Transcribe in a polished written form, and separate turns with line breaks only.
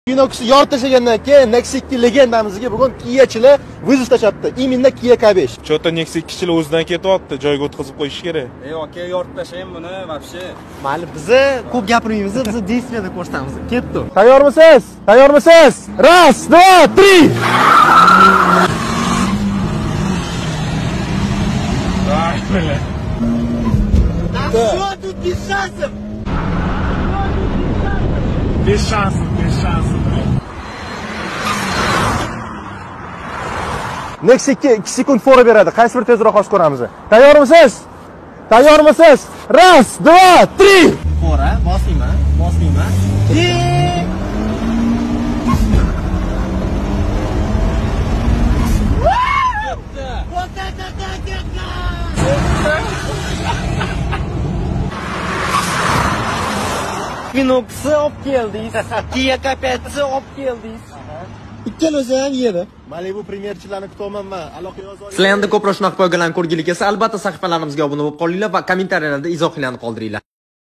Kinoksi yorib tashlagandan keyin Nexia 2 legendamizga bugun Kiachilar vizit tashlatdi. Именно Kia K5.
Chota Nexia 2chilar o'zidan ketyapti, joyga o'tkazib qo'yish kerak.
Aka yorib tashlang buni, вообще.
Mayli, bizni ko'p gapirmaymiz, biz действияda ko'rsatamiz. Ketdi.
Tayyormisiz? Tayyormisiz? 1, 2, 3.
Что тут без шансов?
Без шансов, без шансов.
Nexia 2 sekund fora beradi. Qaysi bir tezroq oshib ko'ramiz? Tayyormisiz? Tayyormisiz? 1, 2, 3.
Fora, bosmayman, bosmayman. Kinoksi olib keldingiz. Kia K5 olib keldingiz. Ikkalosi ham yedi.
Malibu premyerchilarni kutyapman men. Aloqa yozib oling.
Sizlar ham ko'proq shunaqa poygalarni ko'rgilik kelsa, albatta sahifalarimizga obuna bo'lib qolinglar va kommentariyalarda izohlarni qoldiringlar.